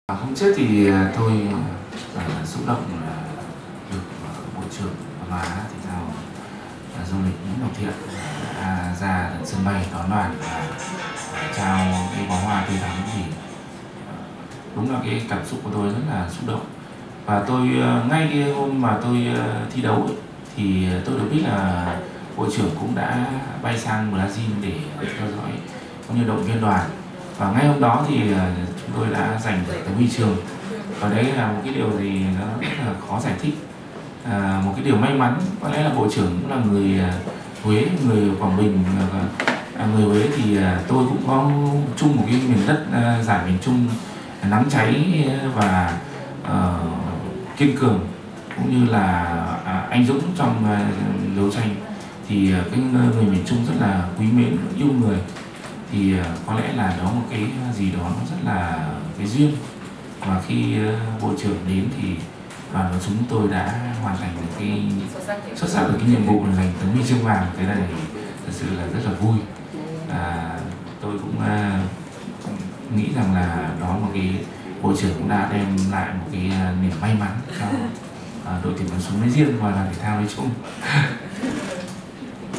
Hôm trước thì tôi xúc động được Bộ trưởng Văn hóa Thể thao và Du lịch Nguyễn Ngọc Thiện đã ra tận sân bay đón đoàn và trao cái bó hoa tươi thắm. Thì đúng là cái cảm xúc của tôi rất là xúc động. Và tôi ngay cái hôm mà tôi thi đấu ấy, thì tôi được biết là Bộ trưởng cũng đã bay sang Brazil để theo dõi cũng như động viên đoàn. Và ngay hôm đó thì chúng tôi đã giành được tấm huy chương. Và đấy là một cái điều gì nó rất là khó giải thích. Một cái điều may mắn, có lẽ là Bộ trưởng cũng là người Huế, người Quảng Bình. Người Huế thì tôi cũng có chung một cái miền đất giải miền Trung nắng cháy và kiên cường, cũng như là anh dũng trong đấu tranh. Thì cái người miền Trung rất là quý mến, yêu người. Thì có lẽ là đó một cái gì đó nó rất là cái duyên, và khi Bộ trưởng đến thì đoàn của chúng tôi đã hoàn thành được cái xuất sắc được cái nhiệm vụ là giành tấm huy chương vàng. Cái này thật sự là rất là vui. Tôi cũng nghĩ rằng là đó một cái Bộ trưởng cũng đã đem lại một cái niềm may mắn cho đội tuyển bắn súng nói riêng và đoàn thể thao nói chung.